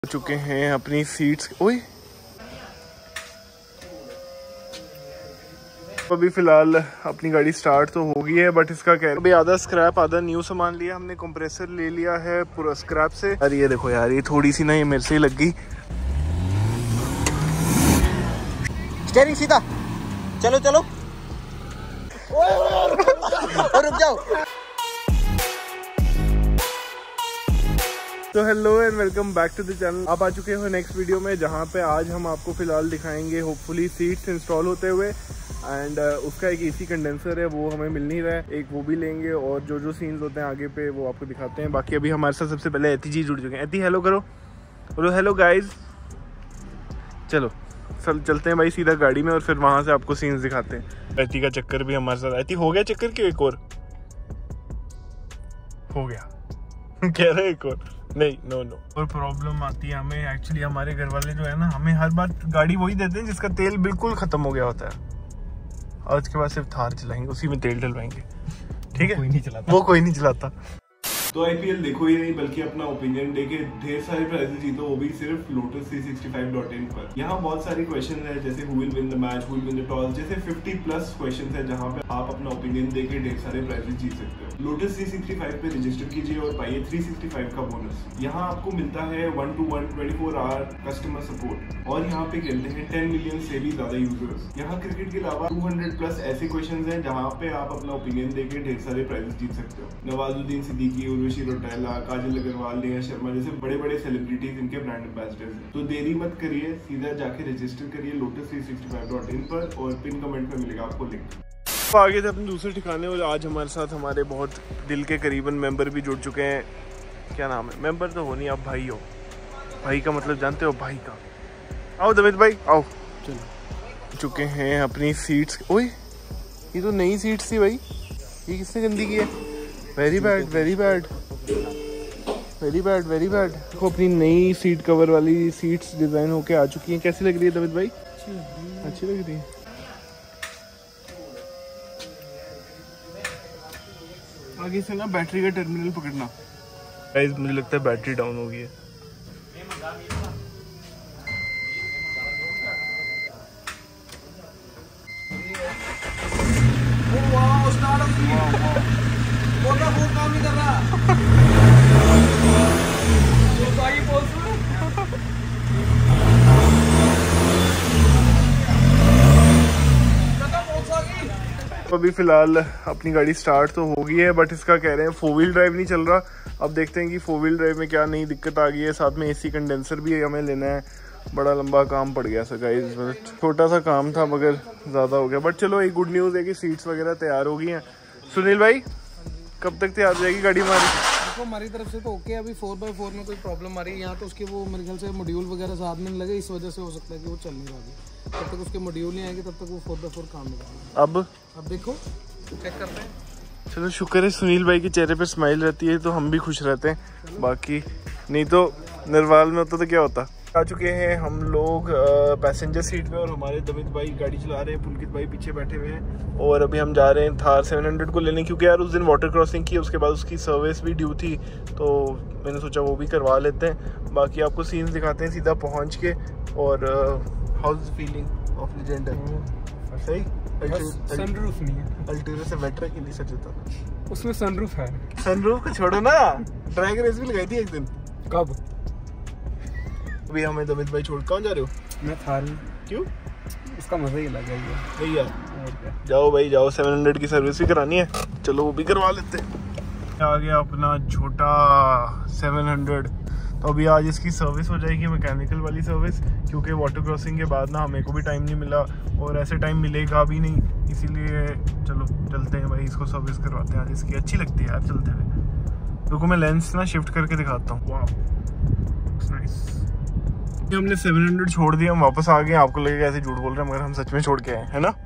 चुके हैं अपनी सीट्स। ओए अभी फिलहाल अपनी गाड़ी स्टार्ट तो हो गई है, बट इसका क्या है अभी आधा स्क्रैप आधा न्यू सामान लिया हमने। कंप्रेसर ले लिया है पूरा स्क्रैप से। अरे ये देखो यार, ये थोड़ी सी ना ये मेरे से ही लग गई। स्टीयरिंग सीधा, चलो चलो और रुक जाओ। तो hello and welcome back to the channel. आप आ चुके हो नेक्स्ट वीडियो में, जहाँ पे आज हम आपको फिलहाल दिखाएंगे होपफुली सीट्स इंस्टॉल होते हुए एंड उसका एक एसी कंडेंसर है वो हमें मिल नहीं रहा है, एक वो भी लेंगे और जो सीन्स होते हैं आगे पे वो आपको दिखाते हैं। बाकी अभी हमारे साथ सबसे पहले एती जी जुड़ चुके हैं। एती हेलो करो, बोलो हेलो गाइज। चलो चलते हैं भाई सीधा गाड़ी में और फिर वहाँ से आपको सीन्स दिखाते हैं। एती का चक्कर भी हमारे साथ। एती हो गया चक्कर क्यों? एक और हो गया कह रहे एक और नहीं, नो और प्रॉब्लम आती है हमें एक्चुअली। हमारे घर वाले जो है ना, हमें हर बार गाड़ी वही देते हैं जिसका तेल बिल्कुल खत्म हो गया होता है। आज के बाद सिर्फ थार चलाएंगे, उसी में तेल डलवाएंगे, ठीक है? वो कोई नहीं चलाता। तो आईपीएल देखो ही नहीं बल्कि अपना ओपिनियन देके ढेर सारे प्राइजेस जीतो, वो भी सिर्फ Lotus365.in पर। यहाँ बहुत सारी क्वेश्चन है जैसे who will win the match, who will win the toss, जैसे 50+ क्वेश्चन है जहाँ पे आप अपना ओपिनियन देके ढेर सारे प्राइजेस जीत सकते हो। Lotus365 पे रजिस्टर कीजिए और पाइए 365 का बोनस। यहाँ आपको मिलता है 1-to-1 24 आवर कस्टमर सपोर्ट और यहाँ पे खेलते हैं 10 मिलियन से भी ज्यादा यूजर्स। यहाँ क्रिकेट के अलावा 200+ ऐसे क्वेश्चन है जहाँ पे आप अपना ओपिनियन देके ढेर सारे प्राइजेस जीत सकते हो। नवाजुद्दीन सिद्दीकी, उर्वशी रौटेला, काजल अग्रवाल, नेहा शर्मा जैसे बड़े बड़े सेलिब्रिटीज इनके ब्रांड एम्बेसडर्स हैं। तो देरी मत करिए, सीधा जाके रजिस्टर करिए Lotus365.in पर और पिन कमेंट में मिलेगा आपको लिंक। तो आगे थे अपने दूसरे ठिकाने और आज हमारे साथ हमारे बहुत दिल के करीबन मेंबर भी जुड़ चुके हैं। क्या नाम है? मेंबर तो हो नहीं, आप भाई हो। भाई का मतलब जानते हो? भाई का। आओ दमित भाई आओ। चलो चुके हैं अपनी सीट्स। ओए ये तो नई सीट्स थी भाई, ये किसने गंदी की है? Very bad very bad very bad very bad. देखो अपनी नई सीट कवर वाली सीट्स डिजाइन होके आ चुकी हैं। कैसी लग रही है दमित भाई? अच्छी लग रही है। आगे से ना बैटरी का टर्मिनल पकड़ना। गाइस मुझे लगता है बैटरी डाउन हो गई है। काम नहीं कर रहा। अभी फिलहाल अपनी गाड़ी स्टार्ट तो हो गई है, बट इसका कह रहे हैं 4 व्हील ड्राइव नहीं चल रहा। अब देखते हैं कि 4 व्हील ड्राइव में क्या नई दिक्कत आ गई है। साथ में एसी कंडेंसर भी हमें लेना है। बड़ा लंबा काम पड़ गया सर गाइस, छोटा सा काम था मगर ज़्यादा हो गया। बट चलो एक गुड न्यूज़ है कि सीट्स वगैरह तैयार हो गई हैं। सुनील भाई कब तक तैयार हो जाएगी गाड़ी हमारी? देखो हमारी तरफ से तो ओके, अभी 4x4 में कोई प्रॉब्लम आ रही है। यहाँ तो उसके वो मेरे ख्याल से मॉड्यूल वगैरह साथ में लगे, इस वजह से हो सकता है कि वो चल नहीं रहा। तब तक उसके मॉड्यूल नहीं आएंगे तब तक वो 4x4 काम नहीं करेगा। अब देखो चेक करते हैं। चलो शुक्र है सुनील भाई के चेहरे पे स्माइल रहती है तो हम भी खुश रहते हैं। बाकी नहीं तो नरवाल में होता तो क्या होता। आ चुके हैं हम लोग पैसेंजर सीट पे और हमारे दमित भाई गाड़ी चला रहे हैं, पुलकित भाई पीछे बैठे हुए हैं और अभी हम जा रहे हैं थार 700 को लेने, क्योंकि यार उस दिन वाटर क्रॉसिंग की, उसके बाद उसकी सर्विस भी ड्यू थी तो मैंने सोचा वो भी करवा लेते हैं। बाकी आपको सीन्स दिखाते हैं सीधा पहुँच के। और हाउस फीलिंग ऑफ लेजेंडर सही? सनरूफ नहीं है, अल्टीरियर से बेटर है कि नहीं सच होता? उसमें सनरूफ है। सनरूफ को छोड़ो ना, ड्रैग रेस भी लगाई थी एक दिन। कब? अभी हमें दमित भाई छोड़ कहाँ जा रहे हो? मैं थार। क्यों? इसका मजा ही अलग है नहीं यार, जाओ भाई जाओ, 700 की सर्विस भी करानी है, चलो वो भी करवा लेते हैं। आ गया अपना छोटा 700। तो अभी आज इसकी सर्विस हो जाएगी, मैकेनिकल वाली सर्विस, क्योंकि वाटर क्रॉसिंग के बाद ना हमें को भी टाइम नहीं मिला और ऐसे टाइम मिलेगा भी नहीं, इसीलिए चलो चलते हैं भाई, इसको सर्विस करवाते हैं आज। इसकी अच्छी लगती है यार चलते हुए। रुको मैं लेंस ना शिफ्ट करके दिखाता हूँ। वाह नाइस। हमने 700 छोड़ दिया, हम वापस आ गए। आपको लगेगा ऐसे झूठ बोल रहे हैं मगर हम सच में छोड़ के आए, है ना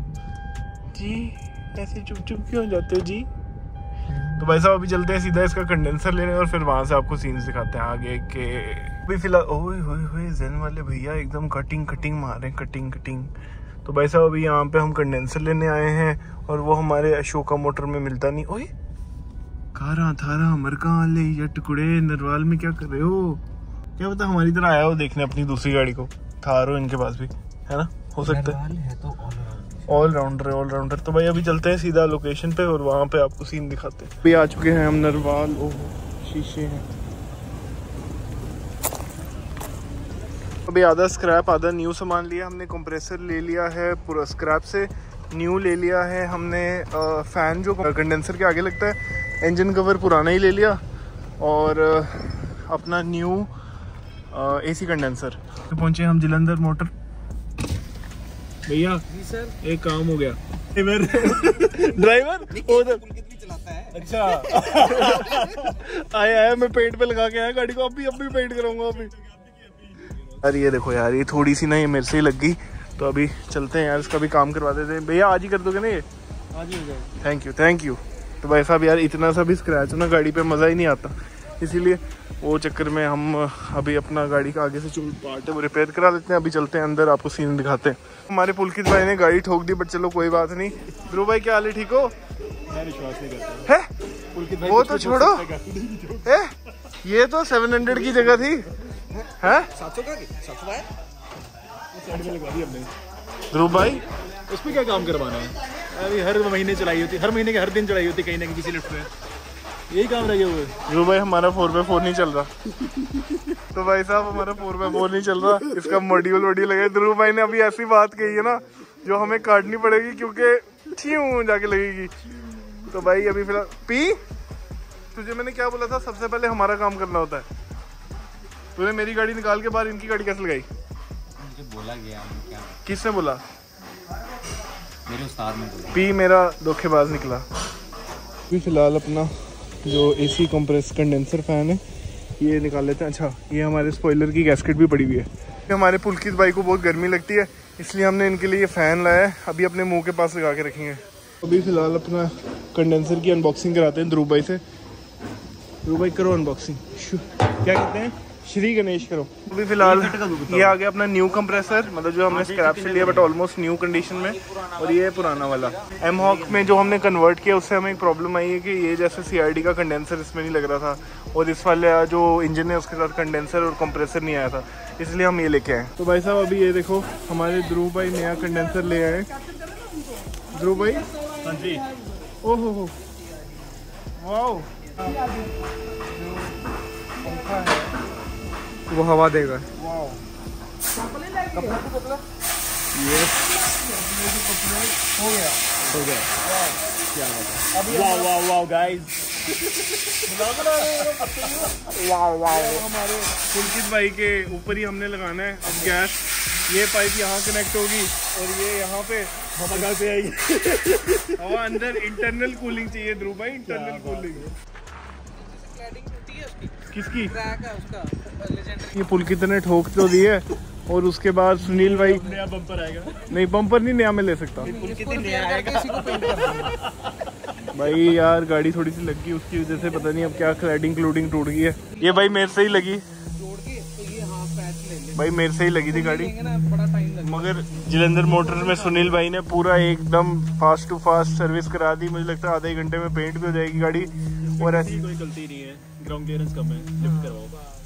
जी? ऐसे चुप चुप क्यों हो जाते हो जी? तो भाई साहब अभी चलते हैं सीधा इसका कंडेंसर लेने और फिर वहां से आपको सीन्स दिखाते हैं आगे के। अभी फिलहाल ओए होए होए ज़ेन वाले भैया एकदम कटिंग मार रहे हैं, कटिंग। तो भाई साहब अभी यहाँ पे हम कंडेंसर लेने आए हैं और वो हमारे अशोका मोटर में मिलता नहीं। ओए कारा थारा मरका ले या टुकड़े, नरवाल में क्या कर रहे हो? क्या पता हमारी तरह आया हो देखने अपनी दूसरी गाड़ी को, थार हो इनके पास भी, है ना, हो सकता है। ऑलराउंडर। तो भाई अभी चलते हैं सीधा लोकेशन पे और वहाँ पे आपको सीन दिखाते हैं। अभी आ चुके हैं हम नरवाल। ओह शीशे हैं। अभी आधा स्क्रैप आधा न्यू सामान लिया हमने। कंप्रेसर ले लिया है पूरा स्क्रैप से, न्यू ले लिया है हमने। फ़ैन जो कंडेंसर के आगे लगता है, इंजन कवर पुराना ही ले लिया, और अपना न्यू AC कंडेंसर। पहुंचे हम जलंधर मोटर। भैया जी सर, एक काम हो गया। ड्राइवर उधर चलाता है। अच्छा आया मैं पेंट पे लगा के आया गाड़ी को, अभी पेंट कराऊंगा अभी। यार ये देखो यार, ये थोड़ी सी ना ये मेरे से ही लग गई, तो अभी चलते हैं यार, इसका भी काम करवा देते हैं। भैया आज ही कर दोगे ना ये? आज ही हो जाएगा। Thank you. तो भाई साहब यार इतना सा भी स्क्रैच ना गाड़ी पे मज़ा ही नहीं आता, इसीलिए वो चक्कर में हम अभी अपना गाड़ी का आगे से जो पार्ट है वो रिपेयर करा लेते हैं। अभी चलते हैं अंदर, आपको सीन दिखाते हैं। हमारे पुलकित भाई ने गाड़ी ठोक दी, बट चलो कोई बात नहीं। ध्रुव भाई क्या हाल है, ठीक हो? मैं विश्वास नहीं करता है पुलकित भाई, वो तो छोड़ो, ये तो 700 की जगह थी, है 700 का 700 है। साइड में लगा दी हमने। ध्रुव भाई उस पर क्या काम करवाना है? अभी हर महीने चलाई होती, हर महीने के हर दिन चलाई होती कहीं ना कहीं किसी लिफ्ट में, यही काम रह गया हुआ है। ध्रुव भाई हमारा 4x4 नहीं चल रहा। तो भाई साहब हमारा 4x4 नहीं चल रहा, इसका मॉड्यूल लगे। ध्रुव भाई ने अभी ऐसी बात कही है ना जो हमें काटनी पड़ेगी, क्योंकि ठियूं जाके लगेगी। तो भाई अभी फिलहाल पी, तुझे मैंने क्या बोला था, सबसे पहले हमारा काम करना होता है। तूने मेरी गाड़ी निकाल के बाहर इनकी गाड़ी कैसे लगाई? मुझे बोला गया, क्या किसने बोला? मेरे उस्ताद ने बोला। पी मेरा धोखेबाज निकला। अभी फिलहाल अपना जो AC कंप्रेस कंडेंसर फैन है ये निकाल लेते हैं। अच्छा ये हमारे स्पॉइलर की गैस्केट भी पड़ी हुई है। हमारे पुलकित भाई को बहुत गर्मी लगती है, इसलिए हमने इनके लिए ये फ़ैन लाया है, अभी अपने मुंह के पास लगा के रखेंगे। अभी फिलहाल अपना कंडेंसर की अनबॉक्सिंग कराते हैं ध्रुव भाई से। ध्रुव भाई करो अनबॉक्सिंग। क्या कहते हैं, श्री गणेश करो। अभी फिलहाल ये आ गया अपना न्यू कंप्रेसर, मतलब जो हमने स्क्रैप से लिया बट ऑलमोस्ट न्यू कंडीशन में, और ये पुराना वाला M-Hawk में जो हमने कन्वर्ट किया उससे हमें एक प्रॉब्लम आई है कि ये जैसे CRD का कंडेंसर इसमें नहीं लग रहा था, और इस वाले जो इंजन है उसके साथ कंडेंसर और कंप्रेसर नहीं आया था, इसलिए हम ये लेके आए। तो भाई साहब अभी ये देखो हमारे ध्रुव भाई नया कंडेंसर ले आए। ध्रुव भाई हाँ जी। ओहो वाओ, वो हवा देगा। ये हो गया। क्या बात है। Wow guys. हमारे पुलकित भाई के ऊपर ही हमने लगाना है अब गैस। ये पाइप यहाँ कनेक्ट होगी और ये यहाँ पे हवा पे आएगी। हवा अंदर, इंटरनल कूलिंग चाहिए ध्रुव भाई, इंटरनल कूलिंग। किसकी? ये पुलकित ने ठोक तो दी है, और उसके बाद सुनील भाई नया बम्पर आएगा। नहीं बम्पर नहीं नया मैं ले सकता भाई। यार गाड़ी थोड़ी सी लग गई, उसकी वजह से पता नहीं अब क्या क्लैडिंग क्लूडिंग टूट गई है। ये भाई मेरे से ही लगी भाई, मेरे से ही लगी थी गाड़ी, मगर जलंधर मोटर्स में सुनील भाई ने पूरा एकदम फास्ट टू फास्ट सर्विस करा दी। मुझे लगता है आधे घंटे में पेंट भी हो जाएगी गाड़ी, और ऐसी कोई गलती नहीं है, ग्राउंड क्लियरेंस कम है, लिफ्ट करवाओ।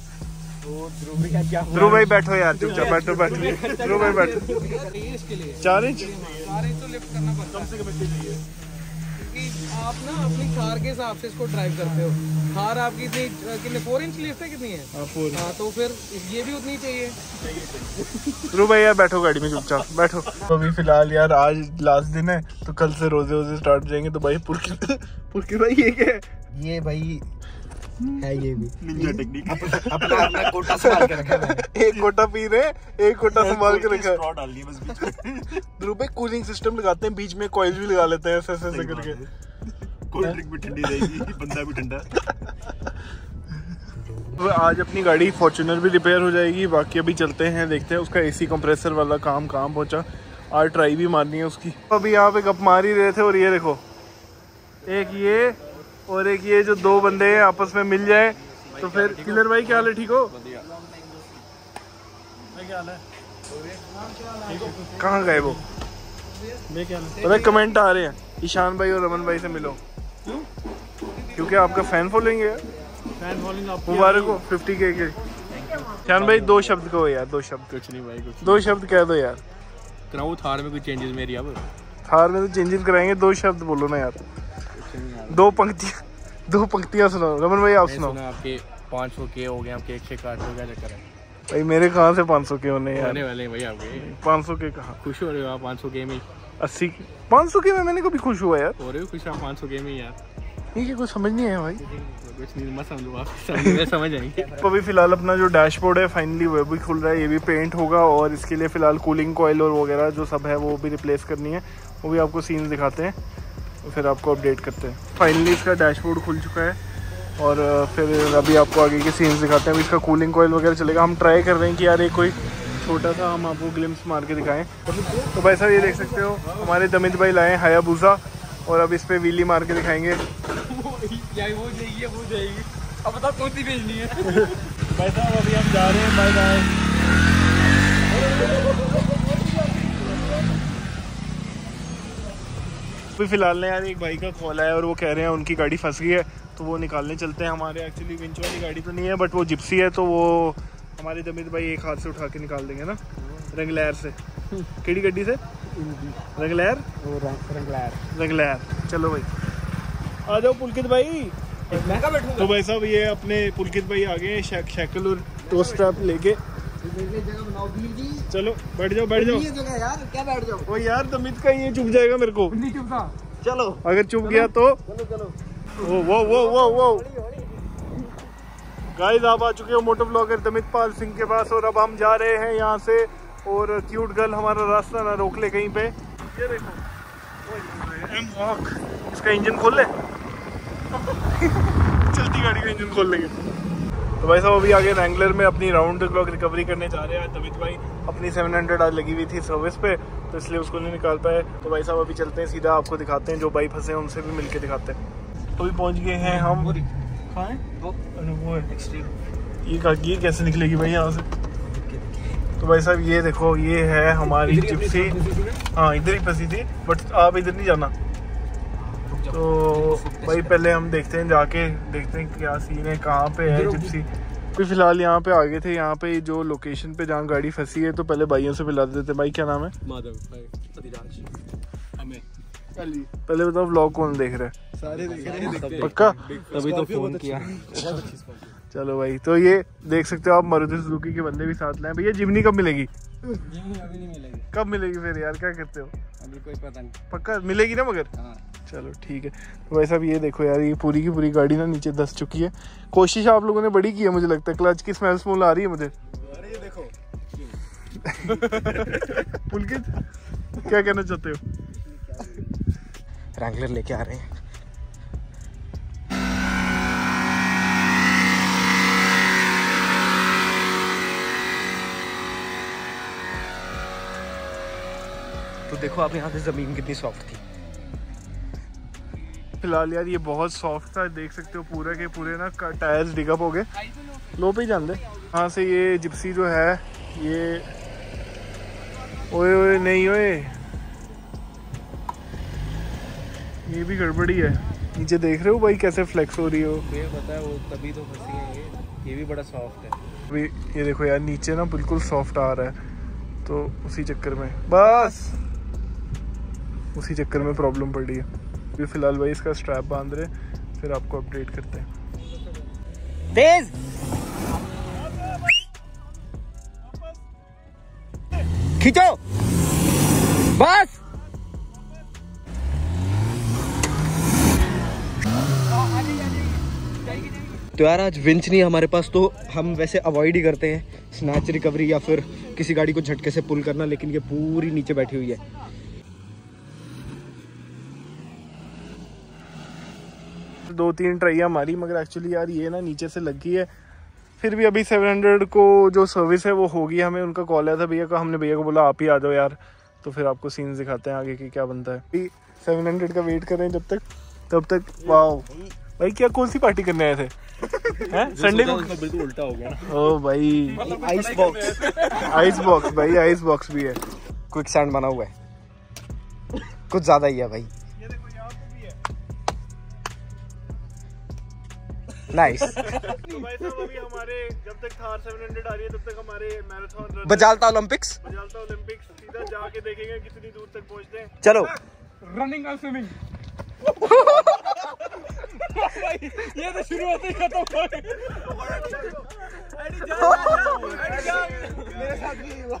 ध्रुव भाई बैठो यार, चुपचाप बैठो बैठो। ध्रुव भाई बैठो। 4 इंच तो लिफ्ट करना पड़ता कम से कम चाहिए, क्योंकि आप ना अपनी कार के हिसाब से इसको ड्राइव करते हो। कार आपकी कितनी 4 इंच लिफ्ट है, कितनी है? हाँ, तो फिर ये भी उतनी चाहिए। ध्रुव भाई यार बैठो गाड़ी में, चुपचाप बैठो। तो अभी फिलहाल यार आज लास्ट दिन है, तो कल से रोजे रोजे स्टार्ट हो जाएंगे। तो भाई पुलकित भाई ये क्या है? ये भाई है, ये भी निंजा टेक्निक। अपना कोटा संभाल के रखा है। एक कोटा पी रहे, एक कोटा संभाल के रखा है। स्ट्रॉ डालनी है बस बीच में। ध्रुव भाई कूलिंग सिस्टम लगाते हैं, बीच में कॉइल भी लगा लेते हैं ऐसे ऐसे करके। कोल्ड ड्रिंक भी ठंडी रहेगी, बंदा भी ठंडा। तो आज अपनी गाड़ी फॉर्च्यूनर भी रिपेयर हो जाएगी। बाकी अभी चलते हैं, देखते हैं उसका AC कंप्रेसर वाला काम कहाँ पहुँचा। आज ट्राई भी मारनी है उसकी। अभी यहाँ पे गप मार ही रहे थे, और ये देखो एक ये और एक ये जो 2 बंदे हैं आपस में मिल जाए तो फिर। किलर भाई क्या हाल है, ठीक हो? कहाँ गए वो? पता कमेंट आ रहे हैं ईशान भाई और रमन भाई से मिलो। क्योंकि आपका फैन फॉलोइंग है। फैन फॉलोइंग मुबारक हो 50K के। शान भाई 2 शब्द कहो यार, 2 शब्द। कुछ नहीं भाई, कुछ 2 शब्द कह दो यार। कराऊं थार में कोई चेंजेस मेरी अब? थार में तो चेंजेस कराएंगे, 2 शब्द बोलो ना यार। 2 पंक्तियां सुनाओ। रमन भाई आप सुनाओ। आपके 500 के हो गए, आपके 160 हो गया, चक्कर है भाई मेरे कहाँ से 500 के होने यार, आने वाले हैं भाई आपके। 500 के कहाँ? खुश हो रहे हो आप 500 के में? 80 500 के में मैंने कभी खुश हुआ यार? हो रहे हो खुश आप 500 के में यार? ठीक है, कुछ समझ नहीं आया भाई। कुछ नहीं, मत समझो आप, समझ आएंगे। तो अभी फिलहाल अपना जो डैशबोर्ड है फाइनली वो भी खुल रहा है, ये भी पेंट होगा और इसके लिए फिलहाल कूलिंग कॉइल और वगैरह जो सब है वो भी रिप्लेस करनी है। वो भी आपको सीन्स दिखाते हैं और फिर आपको अपडेट करते हैं। फाइनली इसका डैशबोर्ड खुल चुका है और फिर अभी आपको आगे के सीन्स दिखाते हैं। अभी इसका कूलिंग कॉइल वगैरह चलेगा। हम ट्राई कर रहे हैं कि यार एक कोई छोटा सा हम आपको ग्लिम्स मार के दिखाएं। तो भाई साहब ये देख सकते हो हमारे दमित भाई लाए हायाबुसा और अब इस पर व्हीली मार के दिखाएंगे। वो जाएगी अब बताओ कौन सी भेजनी है। भाई साहब अभी हम जा रहे हैं, बाय बाय। अभी फिलहाल ने यार एक भाई का कॉल आया और वो कह रहे हैं उनकी गाड़ी फंस गई है तो वो निकालने चलते हैं। हमारे एक्चुअली विंच वाली गाड़ी तो नहीं है बट वो जिप्सी है, तो वो हमारे दमित भाई एक हाथ से उठा के निकाल देंगे ना, रंगलैर से। केड़ी गड्डी से? रंगलैर। चलो भाई आ जाओ पुलकित भाई। तो भाई साहब ये अपने पुलकित भाई आ गए शैकल और टोस्ट स्ट्रैप लेके। चलो बैठ जाओ यार क्या बैठ जाओ? वो यार दमित का ये चुप जाएगा मेरे को। नहीं चुपता। चलो अगर चुप गया तो चलो। वो गाइस आप आ चुके हो मोटो ब्लॉगर दमित पाल सिंह के पास और अब हम जा रहे हैं यहाँ से और क्यूट गर्ल हमारा रास्ता ना रोक ले कहीं पे। ये देखो इसका इंजन खोल ले। चलती गाड़ी का इंजन खोल लेंगे। तो भाई साहब अभी आगे रैंगलर में अपनी राउंड द क्लॉक रिकवरी करने जा रहे हैं। दमित भाई अपनी 700 आज लगी हुई थी सर्विस पे तो इसलिए उसको नहीं निकाल पाए। तो भाई साहब अभी चलते हैं सीधा, आपको दिखाते हैं जो भाई फंसे हैं उनसे भी मिलके दिखाते हैं। तो अभी पहुंच गए हैं हम। ये कैसे निकलेगी भाई यहाँ से? तो भाई साहब ये देखो ये है हमारी जिप्सी। हाँ इधर ही फंसी थी बट आप इधर नहीं जाना। तो भाई पहले हम देखते हैं, जाके देखते हैं क्या सीन है, कहाँ पे है जिप्सी। फिर फिलहाल यहाँ पे आगे थे, यहाँ पे जो लोकेशन पे जहाँ गाड़ी फंसी है तो पहले भाइयों से मिला देते। भाई क्या नाम है? माधव। पहले बताओ व्लॉग कौन देख रहा है? सारे देख रहे हैं पक्का? तभी तो फोन किया। चलो भाई तो ये देख सकते हो आप मारुति सुजुकी के बंदे भी साथ लाए। भैया जिमनी कब मिलेगी? अभी नहीं मिलेगी। कब मिलेगी फिर यार, क्या करते हो? अभी कोई पता नहीं। पक्का मिलेगी ना मगर? हाँ। चलो ठीक है। तो वैसा भी ये देखो यार ये पूरी की पूरी गाड़ी ना नीचे धंस चुकी है। कोशिश आप लोगों ने बड़ी की है मुझे लगता है। क्लच की स्मेल आ रही है मुझे। अरे ये देखो पुलकित क्या कहना चाहते हो? रैंगलर लेके आ रहे हैं। तो देखो आप यहाँ से जमीन कितनी सॉफ्ट थी। फिलहाल यार ये बहुत सॉफ्ट था, देख सकते हो पूरे के पूरे ना टायर्स डिगअप हो गए। लो पे ही जान दे। यहाँ से ये जिप्सी जो है ये ओए नहीं ओए ये भी गड़बड़ी है। नीचे देख रहे हो भाई कैसे फ्लेक्स हो रही हो? मुझे पता है वो तभी तो फंसी है। ये भी बड़ा सॉफ्ट है। अभी ये देखो यार नीचे ना बिल्कुल सॉफ्ट आ रहा है तो उसी चक्कर में प्रॉब्लम पड़ रही है। अभी फिलहाल भाई इसका स्ट्रैप बांध रहे, फिर आपको अपडेट करते हैं। तेज खींचो बस। तो यार आज विंच नहीं हमारे पास तो हम वैसे अवॉइड ही करते हैं स्नैच रिकवरी या फिर किसी गाड़ी को झटके से पुल करना, लेकिन ये पूरी नीचे बैठी हुई है। दो तीन ट्राइयां मारी मगर एक्चुअली यार ये ना नीचे से लगी है। फिर भी अभी 700 को जो सर्विस है वो होगी। हमें उनका कॉल आया था भैया का, हमने भैया को बोला आप ही आ जाओ यार। तो फिर आपको सीन्स दिखाते हैं आगे की क्या बनता है। 700 का वेट कर रहे हैं तब तक वाओ भाई क्या कौन सी पार्टी करने आए थे? संडे को बिल्कुल उल्टा हो गया ना। ओ भाई आइस बॉक्स भाई आइस बॉक्स भी है। क्विक सैंड बना हुआ है, कुछ ज्यादा ही है भाई। ये देखो यहाँ पे भी है। नाइस। तो भाई साहब अभी हमारे जब तक थार 700 आ रही है तब तक हमारे मैराथन बजालता ओलंपिक्स सीधा जाके देखेंगे कितनी दूर तक पहुंचते हैं। चलो। रनिंग और स्विमिंग। ये तो शुरू होते ही खत्म हो गए। मेरे साथ भी हुआ।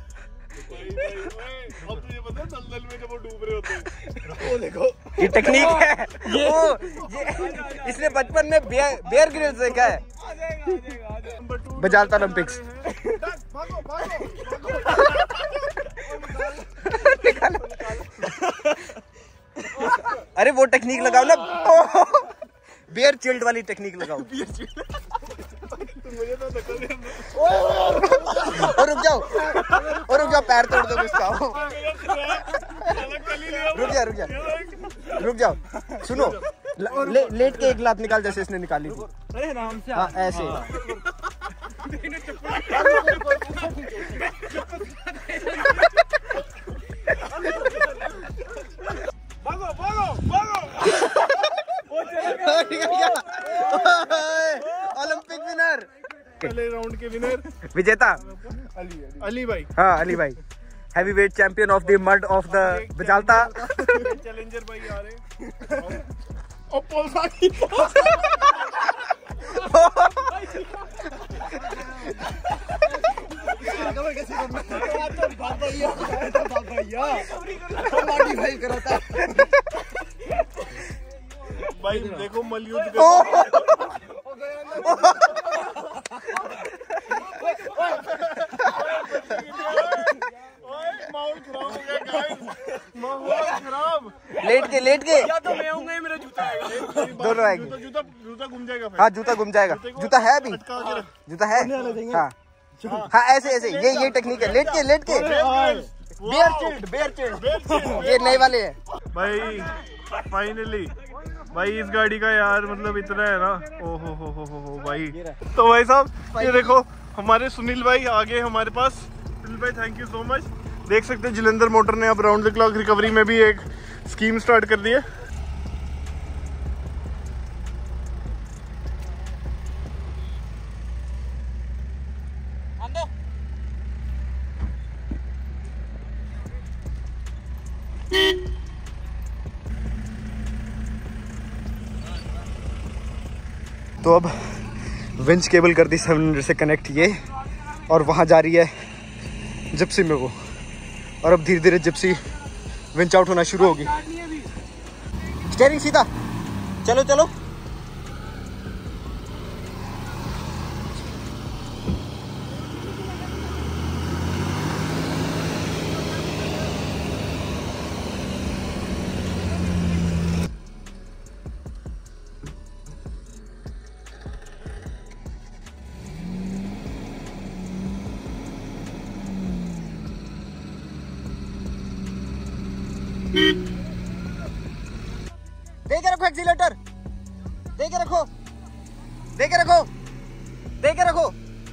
अब तुझे पता है दलदल में जब वो डूब रहे होते हैं, वो देखो ये टेक्निक है। ये इसने बचपन में बेयर ग्रिल्स देखा है। बजालता ओलंपिक्स। अरे वो टेक्निक लगाओ ना, बेयर चिल्ड वाली टेक्निक लगाओ। और रुक जाओ, पैर तोड़ दो उसका। रुक जाओ, सुनो। लेट के एक लात निकाल जैसे इसने निकाली थी। अरे आराम से। हाँ ऐसे। ओलंपिक विनर, पहले राउंड के विनर विजेता अली भाई। हाँ अली भाई, heavy weight champion of the mud of the बजालता। चैलेंजर भाई आ रहे। और पोलसाकी भाई देखो मलयुद्ध लेट के या तो मैं आऊंगा या मेरा जूता आएगा। दोनों आएंगे। जूता घूम जाएगा। हाँ जूता घूम जाएगा। जूता है अभी, जूता है। हाँ हाँ ऐसे ये टेक्निक है। लेट के बेयर चिल्ड ये नए वाले हैं भाई। फाइनली भाई इस गाड़ी का यार मतलब इतना है ना, ओहो हो भाई। तो भाई साहब ये देखो हमारे सुनील भाई आ गए हमारे पास। सुनील भाई थैंक यू सो मच। देख सकते हैं जलंधर मोटर ने अब राउंड द क्लॉक रिकवरी में भी एक स्कीम स्टार्ट कर दी है। तो अब विंच केबल कर दी 700 से कनेक्ट ये, और वहाँ जा रही है जिप्सी में वो, और अब धीरे धीरे जिप्सी विंच आउट होना शुरू होगी। स्टीयरिंग सीधा, चलो। दे के रखो एक्सीलेटर, दे के रखो।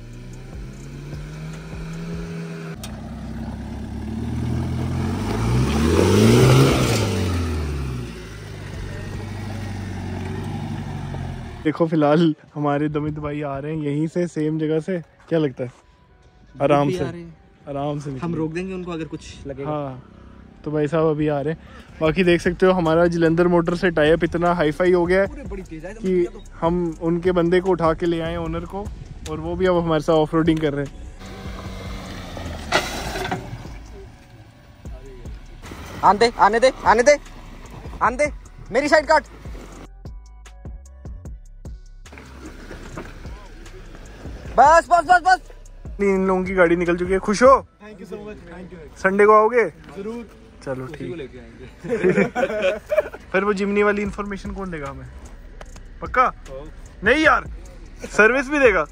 देखो फिलहाल हमारे दमित भाई आ रहे हैं यहीं से, सेम जगह से। क्या लगता है? आराम से हम रोक देंगे उनको अगर कुछ लगेगा। हाँ तो भाई साहब अभी आ रहे हैं। बाकी देख सकते हो हमारा जलंधर मोटर से टाई अप इतना हाई फाई हो गया है कि हम उनके बंदे को उठा के ले आए ओनर को, और वो भी अब हमारे साथ ऑफ रोडिंग कर रहे हैं। आने दे, मेरी साइड काट। बस इन लोगों की गाड़ी निकल चुकी है। खुश हो? Thank you so much. Sunday को आओगे? जरूर। चलो ठीक। फिर वो जिमनी वाली इंफॉर्मेशन कौन देगा हमें? पक्का? नहीं यार, सर्विस भी देगा।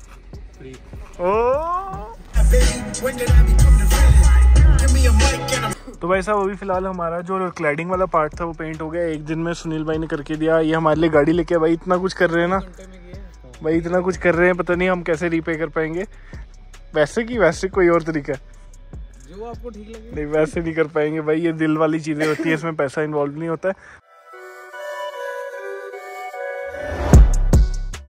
तो भाई साहब अभी फिलहाल हमारा जो क्लैडिंग वाला पार्ट था वो पेंट हो गया। एक दिन में सुनील भाई ने करके दिया। ये हमारे लिए गाड़ी लेके भाई इतना कुछ कर रहे हैं ना भाई, इतना कुछ कर रहे हैं, पता नहीं हम कैसे रीपे कर पाएंगे। वैसे कोई और तरीका है जो आपको ठीक लगे। नहीं, वैसे नहीं कर पाएंगे भाई। ये दिल वाली चीजें होती है, इसमें पैसा इन्वॉल्व नहीं होता है।